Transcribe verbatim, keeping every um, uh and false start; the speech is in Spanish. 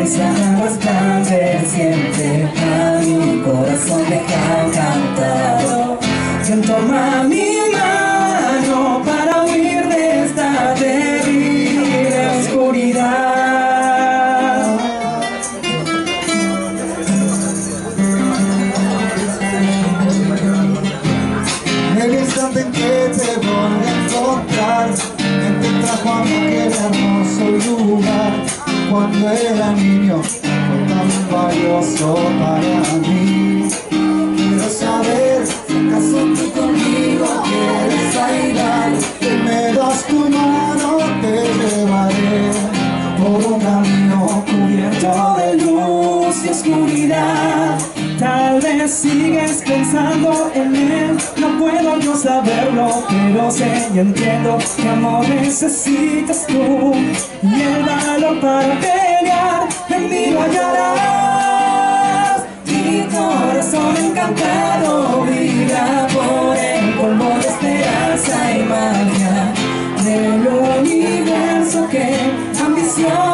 sonrisa resplandeciente a mi corazón deja encantado. Ven, toma mi mano para huir de esta terrible oscuridad. El instante en que te voy a encontrar me trajo a aquel hermoso lugar. Cuando era niño fue tan valioso para mí. Quiero saber si acaso tú conmigo quieres bailar. Si me das tu mano te llevaré por un camino Cubierto de luz y oscuridad. Tal vez sigues pensando en él, no puedo yo saberlo, pero sé y entiendo que amor necesitas tú y el valor para pelear en mí lo hallarás. Mi corazón encantado vibra por el polvo de esperanza y magia del universo que ambición